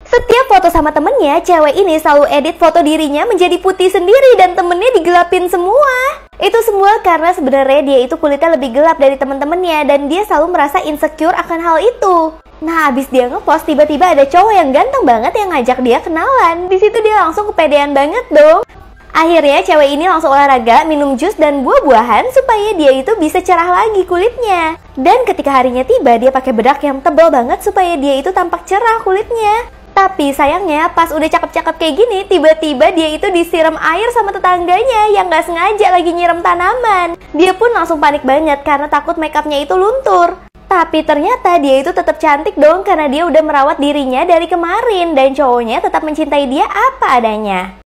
Setiap foto sama temennya, cewek ini selalu edit foto dirinya menjadi putih sendiri dan temennya digelapin semua. Itu semua karena sebenarnya dia itu kulitnya lebih gelap dari temen-temennya dan dia selalu merasa insecure akan hal itu. Nah, abis dia ngepost, tiba-tiba ada cowok yang ganteng banget yang ngajak dia kenalan. Di situ dia langsung kepedean banget dong. Akhirnya cewek ini langsung olahraga, minum jus dan buah-buahan supaya dia itu bisa cerah lagi kulitnya. Dan ketika harinya tiba, dia pakai bedak yang tebal banget supaya dia itu tampak cerah kulitnya. Tapi sayangnya pas udah cakep-cakep kayak gini, tiba-tiba dia itu disiram air sama tetangganya yang gak sengaja lagi nyiram tanaman. Dia pun langsung panik banget karena takut makeupnya itu luntur. Tapi ternyata dia itu tetap cantik dong karena dia udah merawat dirinya dari kemarin dan cowoknya tetap mencintai dia apa adanya.